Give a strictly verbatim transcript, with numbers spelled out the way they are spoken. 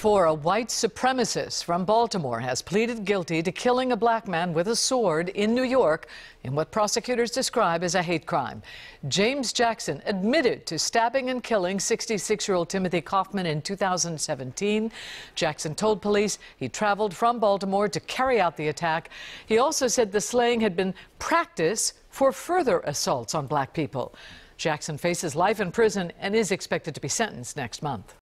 For a white supremacist from Baltimore has pleaded guilty to killing a black man with a sword in New York in what prosecutors describe as a hate crime. James Jackson admitted to stabbing and killing sixty-six-year-old Timothy Kaufman in two thousand seventeen. Jackson told police he traveled from Baltimore to carry out the attack. He also said the slaying had been practice for further assaults on black people. Jackson faces life in prison and is expected to be sentenced next month.